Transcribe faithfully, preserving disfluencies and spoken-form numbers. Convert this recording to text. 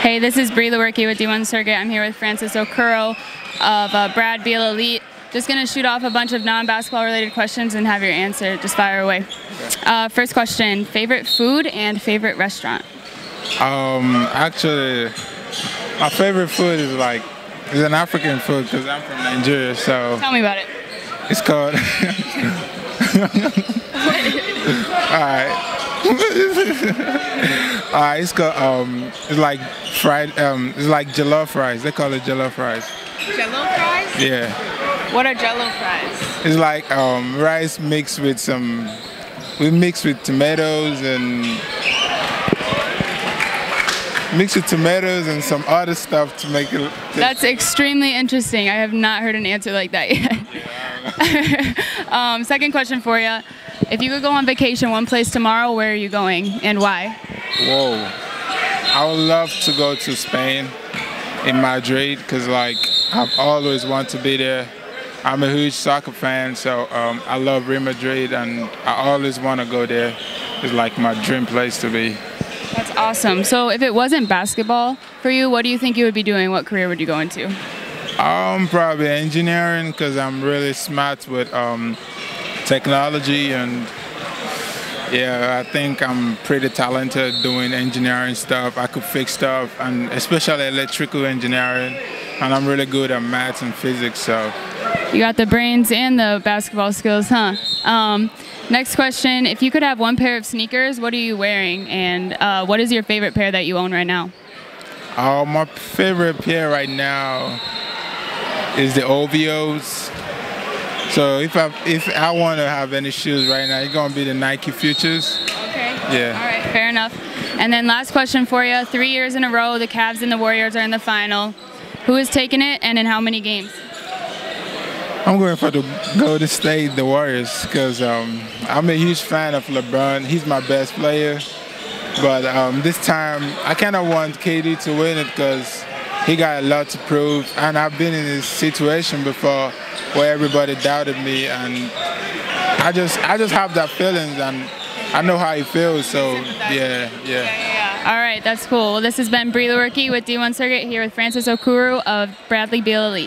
Hey, this is Bree Lewerke with D one Circuit. I'm here with Francis Okoro of uh, Brad Beal Elite. Just going to shoot off a bunch of non-basketball related questions and have your answer. Just fire away. Uh, first question, favorite food and favorite restaurant? Um, actually, my favorite food is like, is an African food because I'm from Nigeria, so. Tell me about it. It's called. Alright. Alright, it's called, um, it's like fried, um, it's like jollof rice. They call it jollof rice. Jello fries? Yeah. What are Jello fries? It's like um, rice mixed with some, we mix with tomatoes and mix with tomatoes and some other stuff to make it. That's extremely interesting. I have not heard an answer like that yet. um, second question for you. If you could go on vacation one place tomorrow, where are you going and why? Whoa. I would love to go to Spain, in Madrid, because like I've always wanted to be there. I'm a huge soccer fan, so um, I love Real Madrid and I always want to go there. It's like my dream place to be. That's awesome. So if it wasn't basketball for you, what do you think you would be doing? What career would you go into? Um, probably engineering, because I'm really smart with um, technology, and yeah, I think I'm pretty talented doing engineering stuff. I could fix stuff, and especially electrical engineering, and I'm really good at maths and physics, so. You got the brains and the basketball skills, huh? Um, next question, if you could have one pair of sneakers, what are you wearing, and uh, what is your favorite pair that you own right now? Uh, my favorite pair right now is the O V Os. So if I if I want to have any shoes right now, it's gonna be the Nike Futures. Okay. Yeah. All right. Fair enough. And then last question for you: three years in a row, the Cavs and the Warriors are in the final. Who is taking it, and in how many games? I'm going for the Golden State, the Warriors, because um, I'm a huge fan of LeBron. He's my best player. But um, this time, I kind of want K D to win it because he got a lot to prove. And I've been in this situation before where everybody doubted me. And I just I just have that feeling, and I know how he feels. So, yeah, yeah. yeah, yeah, yeah. All right, that's cool. Well, this has been Bree Lewerke with D one Circuit here with Francis Okoro of Bradley Beal Elite.